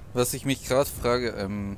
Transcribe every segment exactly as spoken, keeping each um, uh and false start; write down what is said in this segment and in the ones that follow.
Was ich mich gerade frage, ähm...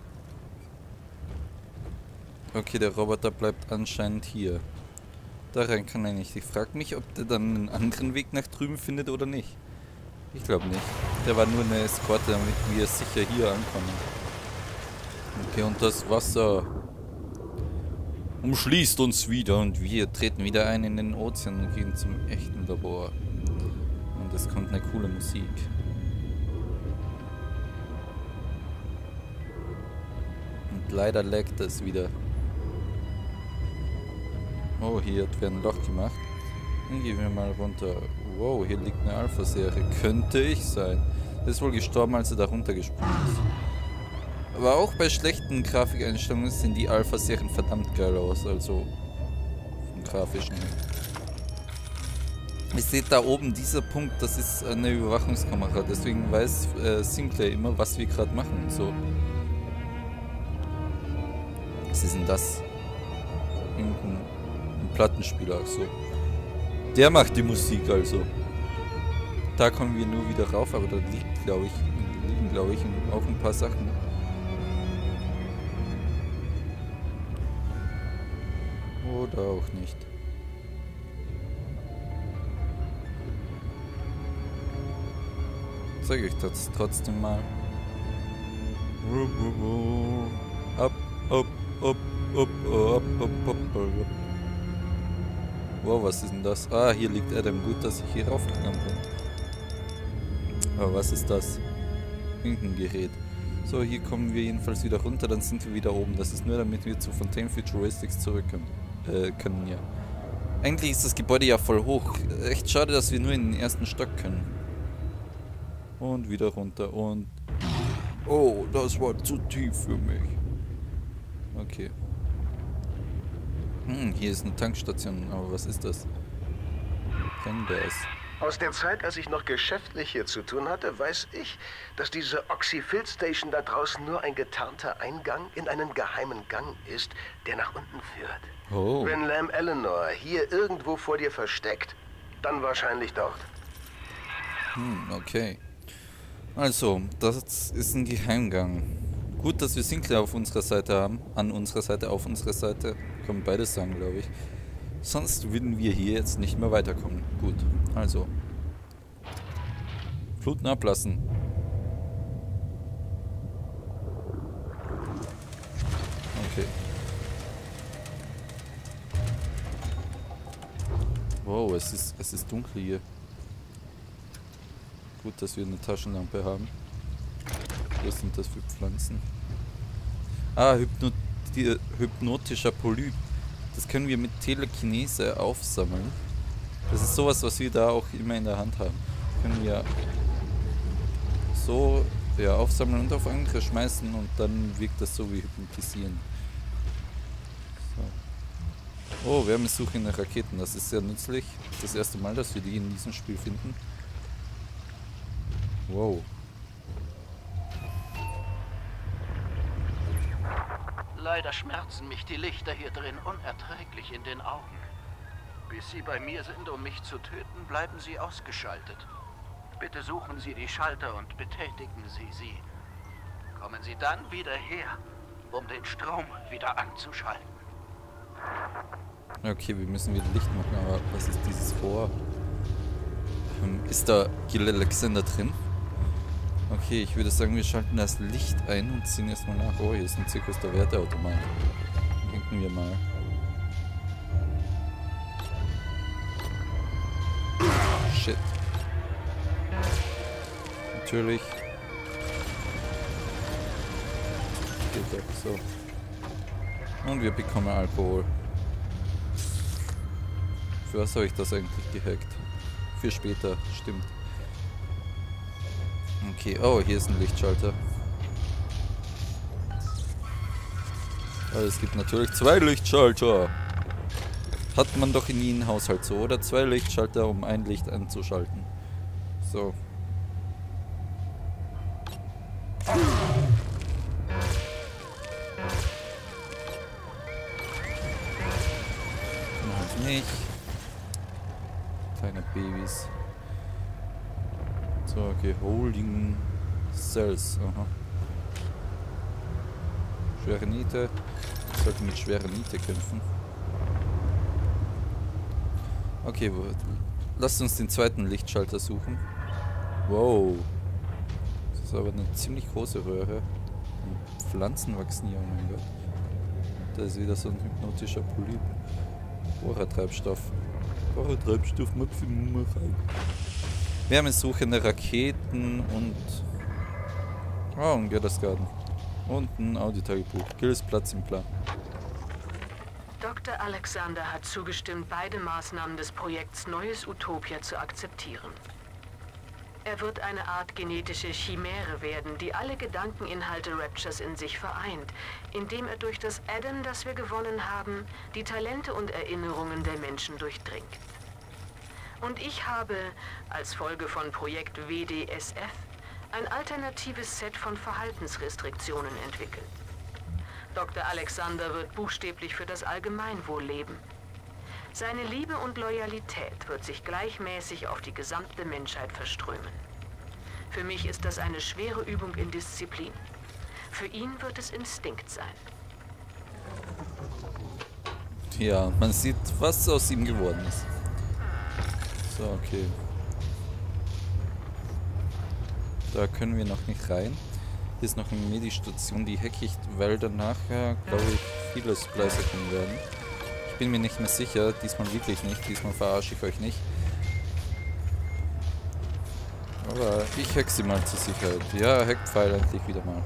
okay, der Roboter bleibt anscheinend hier. Da rein kann er nicht. Ich frage mich, ob der dann einen anderen Weg nach drüben findet oder nicht. Ich glaube nicht. Der war nur eine Eskorte, damit wir sicher hier ankommen. Okay, und das Wasser umschließt uns wieder und wir treten wieder ein in den Ozean und gehen zum echten Labor. Und es kommt eine coole Musik. Und leider laggt es wieder. Oh, hier hat wer ein Loch gemacht. Dann gehen wir mal runter. Wow, hier liegt eine Alpha-Serie. Könnte ich sein. Der ist wohl gestorben, als er da runtergesprungen ist. Aber auch bei schlechten Grafikeinstellungen sehen die Alpha-Serien verdammt geil aus. Also vom Grafischen her. Ihr seht da oben, dieser Punkt, das ist eine Überwachungskamera. Deswegen weiß äh, Sinclair immer, was wir gerade machen. So. Was ist denn das? Irgendein ein Plattenspieler, so. Der macht die Musik also. Da kommen wir nur wieder rauf, aber da liegt, glaube ich, liegen, glaube ich, auch ein paar Sachen. Oder auch nicht. Zeige ich das trotzdem mal. Ab, ab, ab, ab, ab, ab, ab, ab. Wow, was ist denn das? Ah, hier liegt Adam. Gut, dass ich hier raufgegangen bin. Aber was ist das? Irgendein Gerät. So, hier kommen wir jedenfalls wieder runter, dann sind wir wieder oben. Das ist nur, damit wir zu Fontaine Futuristics zurück können. Äh, können, ja. Eigentlich ist das Gebäude ja voll hoch. Echt schade, dass wir nur in den ersten Stock können. Und wieder runter und... oh, das war zu tief für mich. Okay. Hm, hier ist eine Tankstation, aber was ist das? Brenngas. Aus der Zeit, als ich noch geschäftlich hier zu tun hatte, weiß ich, dass diese Oxy-Fill-Station da draußen nur ein getarnter Eingang in einen geheimen Gang ist, der nach unten führt. Oh. Wenn Lam Eleanor hier irgendwo vor dir versteckt, dann wahrscheinlich dort. Hm, okay. Also, das ist ein Geheimgang. Gut, dass wir Sinclair auf unserer Seite haben. An unserer Seite, auf unserer Seite. Kann man beides sagen, glaube ich. Sonst würden wir hier jetzt nicht mehr weiterkommen. Gut, also. Fluten ablassen. Okay. Wow, es ist, es ist dunkel hier. Gut, dass wir eine Taschenlampe haben. Was sind das für Pflanzen? Ah, Hypno hypnotischer Polyp. Das können wir mit Telekinese aufsammeln. Das ist sowas, was wir da auch immer in der Hand haben. Können wir so ja, aufsammeln und auf andere schmeißen und dann wirkt das so wie hypnotisieren. So. Oh, Wärmesuche nach Raketen. Das ist sehr nützlich. Das erste Mal, dass wir die in diesem Spiel finden. Wow. Leider schmerzen mich die Lichter hier drin unerträglich in den Augen. Bis Sie bei mir sind, um mich zu töten, bleiben Sie ausgeschaltet. Bitte suchen Sie die Schalter und betätigen Sie sie. Kommen Sie dann wieder her, um den Strom wieder anzuschalten. Okay, wir müssen wieder Licht machen, aber was ist dieses Rohr? Ähm, ist da Gil Alexander drin? Okay, ich würde sagen, wir schalten das Licht ein und ziehen erstmal nach. Oh, hier ist ein Zirkus der Werteautomat. Denken wir mal. Shit. Natürlich. Geht doch so. Und wir bekommen Alkohol. Für was habe ich das eigentlich gehackt? Für später, stimmt. Okay, oh, hier ist ein Lichtschalter. Aber es gibt natürlich zwei Lichtschalter. Hat man doch in jedem Haushalt so, oder? Zwei Lichtschalter, um ein Licht anzuschalten. So. Halt nicht. Kleine Babys. So, okay, Holding Cells, aha. Schwere Niete. Ich sollte mit schwerer Niete kämpfen. Okay, lasst uns den zweiten Lichtschalter suchen. Wow. Das ist aber eine ziemlich große Röhre. Und Pflanzen wachsen hier, oh mein Gott. Da ist wieder so ein hypnotischer Polyp. Bohrertreibstoff. Bohrertreibstoff Maximum rein. Wärmesuchende Raketen und... Oh, ein Göttersgarten. Und ein Audiotagebuch. Gilles Platz im Plan. Doktor Alexander hat zugestimmt, beide Maßnahmen des Projekts Neues Utopia zu akzeptieren. Er wird eine Art genetische Chimäre werden, die alle Gedankeninhalte Raptures in sich vereint, indem er durch das Adam, das wir gewonnen haben, die Talente und Erinnerungen der Menschen durchdringt. Und ich habe, als Folge von Projekt W D S F, ein alternatives Set von Verhaltensrestriktionen entwickelt. Doktor Alexander wird buchstäblich für das Allgemeinwohl leben. Seine Liebe und Loyalität wird sich gleichmäßig auf die gesamte Menschheit verströmen. Für mich ist das eine schwere Übung in Disziplin. Für ihn wird es Instinkt sein. Ja, man sieht, was aus ihm geworden ist. So, okay. Da können wir noch nicht rein. Hier ist noch eine Medistation, die hacke ich, weil dann nachher, glaube ich, viele Splicer kommen werden. Ich bin mir nicht mehr sicher, diesmal wirklich nicht, diesmal verarsche ich euch nicht. Aber ich hack sie mal zur Sicherheit. Ja, Hackpfeil endlich wieder mal.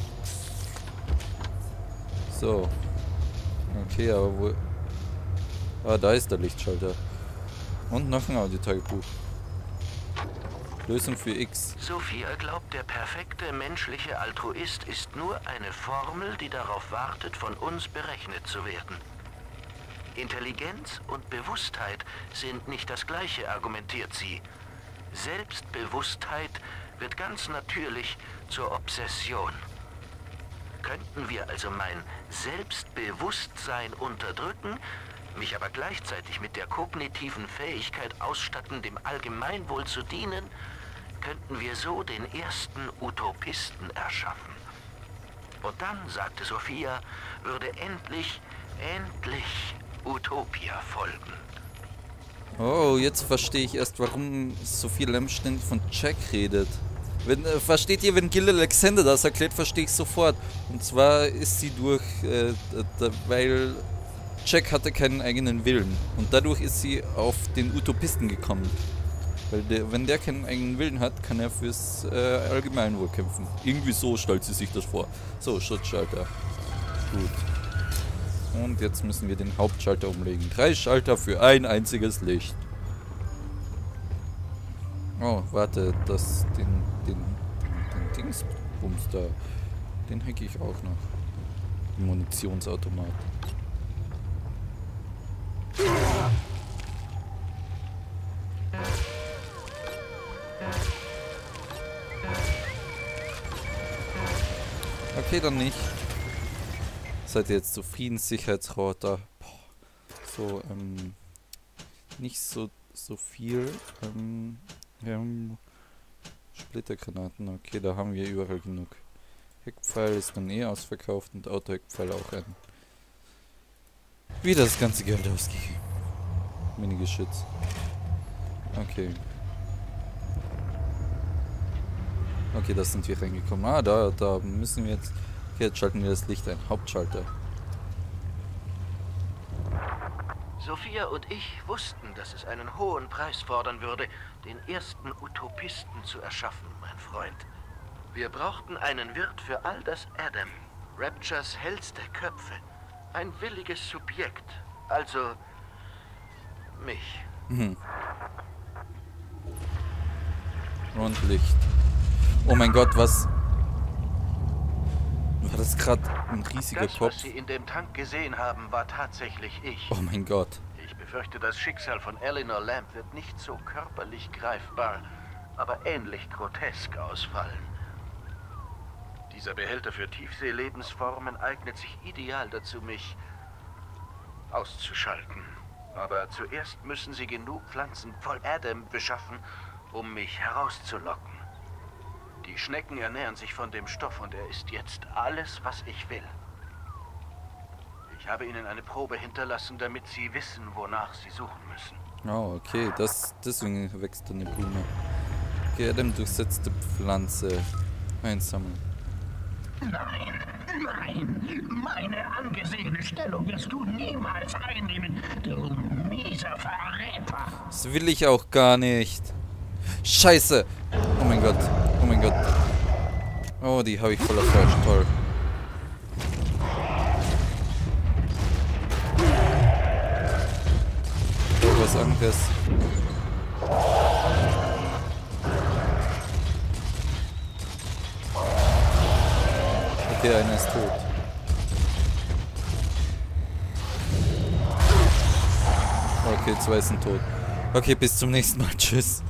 So. Okay, aber wo... Ah, da ist der Lichtschalter. Und noch ein Audiotagebuch. Lösung für X. Sophia glaubt, der perfekte menschliche Altruist ist nur eine Formel, die darauf wartet, von uns berechnet zu werden. Intelligenz und Bewusstheit sind nicht das Gleiche, argumentiert sie. Selbstbewusstheit wird ganz natürlich zur Obsession. Könnten wir also mein Selbstbewusstsein unterdrücken, mich aber gleichzeitig mit der kognitiven Fähigkeit ausstatten, dem Allgemeinwohl zu dienen, könnten wir so den ersten Utopisten erschaffen. Und dann, sagte Sophia, würde endlich, endlich Utopia folgen. Oh, jetzt verstehe ich erst, warum Sophie Lamb ständig von Jack redet. Wenn, äh, versteht ihr, wenn Gil Alexander das erklärt, verstehe ich sofort. Und zwar ist sie durch, äh, da, weil Jack hatte keinen eigenen Willen. Und dadurch ist sie auf den Utopisten gekommen. Weil der, wenn der keinen eigenen Willen hat, kann er fürs äh, Allgemeinwohl kämpfen. Irgendwie so stellt sie sich das vor. So, Schutzschalter. Gut. Und jetzt müssen wir den Hauptschalter umlegen. Drei Schalter für ein einziges Licht. Oh, warte, das, den, den, den Dingsbums da, den hacke ich auch noch. Den Munitionsautomat. Okay, dann nicht. Seid ihr jetzt zufrieden, Sicherheitsroboter? So, ähm, nicht so, so viel. Ähm, wir haben Splittergranaten. Okay, da haben wir überall genug. Heckpfeil ist dann eh ausverkauft und Auto-Heckpfeil auch ein. Wieder das ganze Geld ausgegeben. Minigeschütz. Okay. Okay, da sind wir reingekommen. Ah, da, da müssen wir jetzt... Okay, jetzt schalten wir das Licht ein. Hauptschalter. Sophia und ich wussten, dass es einen hohen Preis fordern würde, den ersten Utopisten zu erschaffen, mein Freund. Wir brauchten einen Wirt für all das Adam, Raptures hellste Köpfe. Ein williges Subjekt. Also... mich. Mhm. Und Licht. Oh mein Gott, was... War das gerade ein riesiger das, Kopf? Was Sie in dem Tank gesehen haben, war tatsächlich ich. Oh mein Gott. Ich befürchte, das Schicksal von Eleanor Lamb wird nicht so körperlich greifbar, aber ähnlich grotesk ausfallen. Dieser Behälter für Tiefseelebensformen eignet sich ideal dazu, mich auszuschalten. Aber zuerst müssen Sie genug Pflanzen voll Adam beschaffen, um mich herauszulocken. Die Schnecken ernähren sich von dem Stoff und er ist jetzt alles, was ich will. Ich habe ihnen eine Probe hinterlassen, damit sie wissen, wonach sie suchen müssen. Oh, okay. Das, deswegen wächst eine Blume. Okay, Adam, durchsetzte Pflanze. Einsammeln. Nein, nein. Meine angesehene Stellung wirst du niemals einnehmen, du mieser Verräter. Das will ich auch gar nicht. Scheiße. Oh mein Gott. Oh mein Gott. Oh, die habe ich voller Fleisch. Toll. Oh, was anderes. Okay, einer ist tot. Okay, zwei sind tot. Okay, bis zum nächsten Mal. Tschüss.